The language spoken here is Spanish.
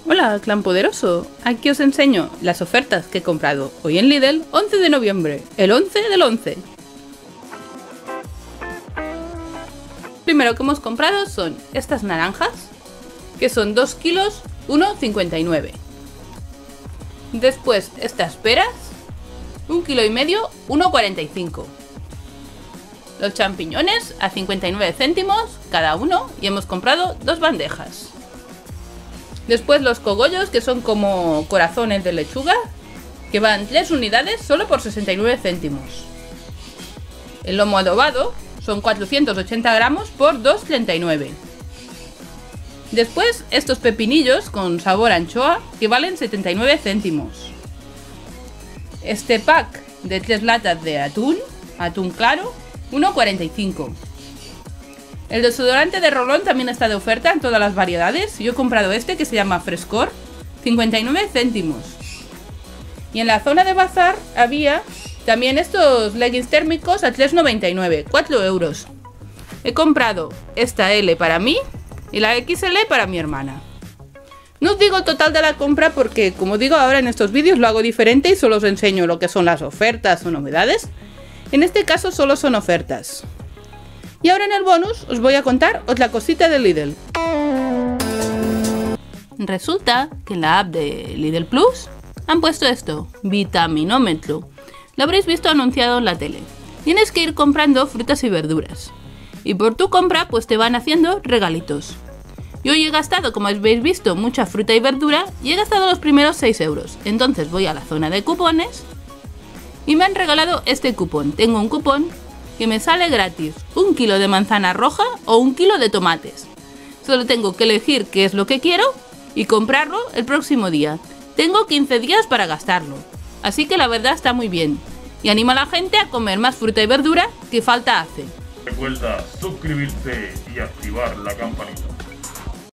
Hola, clan poderoso. Aquí os enseño las ofertas que he comprado hoy en Lidl, 11 de noviembre, el 11 del 11. Primero que hemos comprado son estas naranjas, que son 2 kilos, 1,59. Después estas peras, 1,5 kg, 1,45. Los champiñones a 59 céntimos cada uno y hemos comprado 2 bandejas. Después los cogollos, que son como corazones de lechuga, que van 3 unidades solo por 69 céntimos. El lomo adobado son 480 gramos por 2,39. Después estos pepinillos con sabor a anchoa, que valen 79 céntimos. Este pack de 3 latas de atún claro, 1,45. El desodorante de rolón también está de oferta en todas las variedades. Yo he comprado este que se llama Frescor, 59 céntimos. Y en la zona de bazar había también estos leggings térmicos a 3,99, 4 euros. He comprado esta L para mí y la XL para mi hermana. No os digo el total de la compra porque, como digo ahora en estos vídeos, lo hago diferente y solo os enseño lo que son las ofertas o novedades. En este caso solo son ofertas. Y ahora en el bonus os voy a contar otra cosita de Lidl. Resulta que en la app de Lidl Plus han puesto esto, vitaminómetro. Lo habréis visto anunciado en la tele. Tienes que ir comprando frutas y verduras. Y por tu compra pues te van haciendo regalitos. Yo hoy he gastado, como habéis visto, mucha fruta y verdura y he gastado los primeros 6 euros. Entonces voy a la zona de cupones y me han regalado este cupón. Tengo un cupón que me sale gratis 1 kilo de manzana roja o 1 kilo de tomates. Solo tengo que elegir qué es lo que quiero y comprarlo el próximo día. Tengo 15 días para gastarlo, así que la verdad está muy bien. Y anima a la gente a comer más fruta y verdura, que falta hace. Recuerda suscribirte y activar la campanita.